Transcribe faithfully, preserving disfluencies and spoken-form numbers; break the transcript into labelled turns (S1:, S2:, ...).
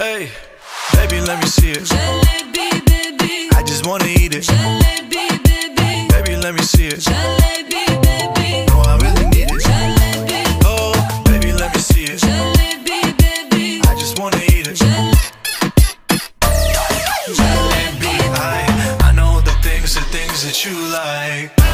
S1: Hey, baby, let me see it.
S2: Jalebi, baby.
S1: I just wanna eat it.
S2: Jalebi, baby.
S1: Baby, let me see it.
S2: Jalebi, baby.
S1: Oh, I really need it.
S2: Jalebi.
S1: Oh, baby, let me see it.
S2: Jalebi, baby.
S1: I just wanna eat it. Jalebi, I, I know the things, the things that you like.